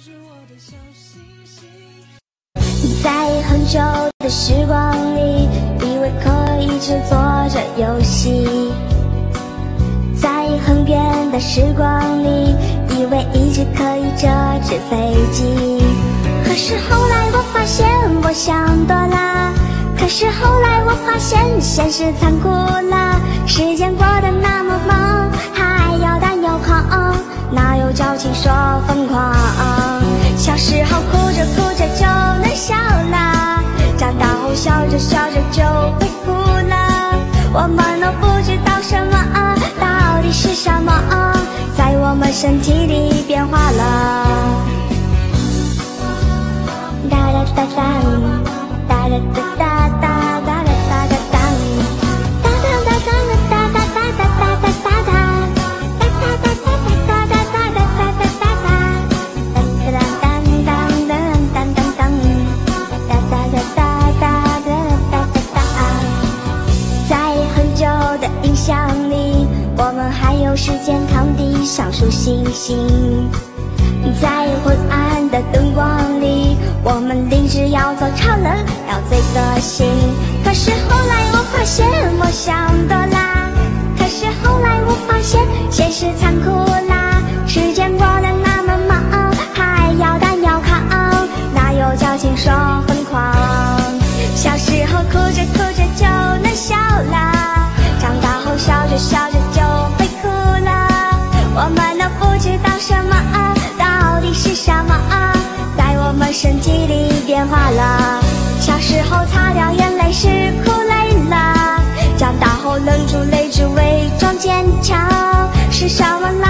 在很久的时光里，以为可以只做着游戏；在很远的时光里，以为一直可以折纸飞机。可是后来我发现我想多了，可是后来我发现现实残酷了。时间过得那么忙，还要单要狂，哪有矫情说疯狂？小时候哭着哭着就能笑了，长大后笑着笑着就会哭了。我们都不知道什么到底是什么，在我们身体里变化了。哒哒哒哒，哒哒哒哒哒哒哒哒哒哒。我们还有时间躺地上数星星，在昏暗的灯光里，我们立志要做超人，要最个性。可是后来我发现我想多啦，可是后来我发现现实残酷啦。时间过得那么忙，还要单要扛，哪有矫情说疯狂？小时候哭着哭着就能笑了，长大后笑着笑着就会哭了。我们都不知道什么到底是什么，在我们身体里变化了。小时候擦掉眼泪是哭累了，长大后忍住泪只伪装坚强。是什么